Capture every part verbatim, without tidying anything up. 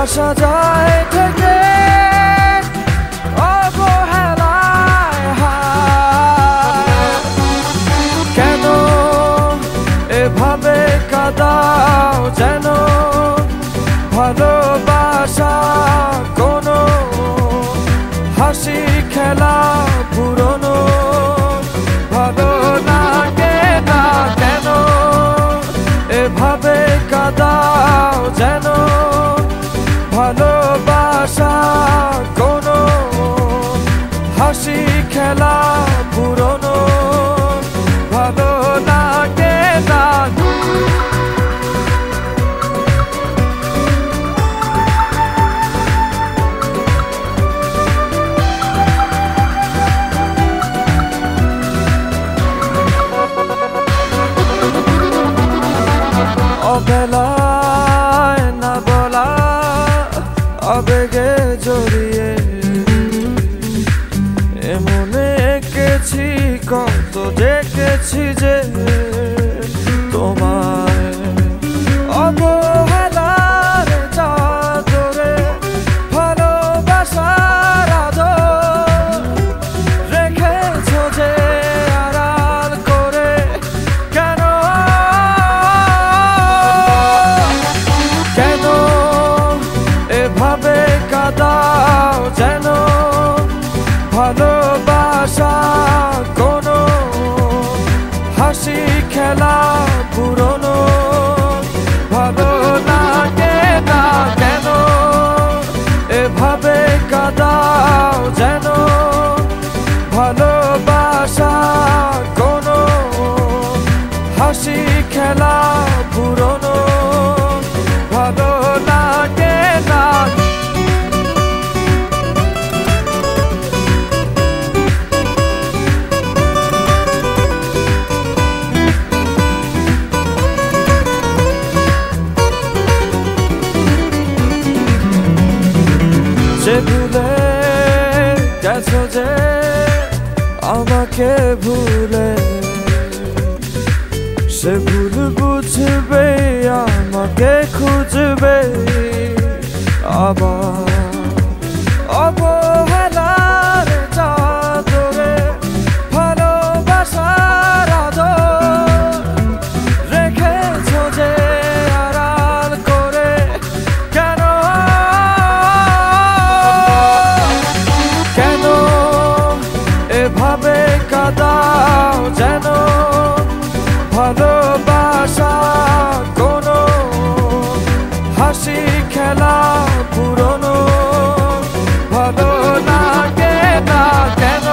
আসা যায় থেকে অবহেলায় হায়। কেন এভাবে কাঁদাও যেন ভালোবাসা কোনো হাসি খেলা পুরনো ভালো লাগে না। কেন এভাবে কাঁদাও যেন ভালোবাসা কোনো হাসি খেলা পুরনো ভালো লাগে না। অবেলায় না বলা আবেগে জড়িয়ে এমনে এঁকেছি কত দেখেছি যে তোমায় অবহেলার চাদরে ভালোবাসার আদর রেখেছো যে আড়াল করে। কেন কেন এভাবে কাঁদাও যেন ভালোবাসা কোনো হাসি খেলা পুরনো ভালো লাগে না। কেন এভাবে কাঁদাও যেন ভালোবাসা কোনো হাসি খেলা পুরনো ভালো লাগে না। যে ভুলে গেছো যে আমাকে ভুলে সে ভুল বুঝবে আমাকে খুঁজবে আবার অবহেলার চাদরে ভালোবাসার আদর রেখেছো যে আড়াল করে। কেন কেন এভাবে কাঁদাও যেন ভালোবাসা কোনো হাসি খেলা পুরনো ভালো লাগে না। কেন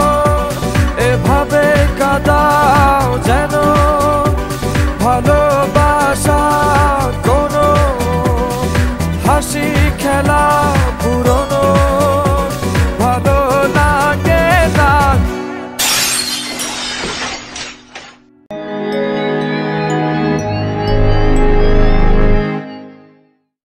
এভাবে কাঁদাও যেন ভালোবাসা কোনো হাসি খেলা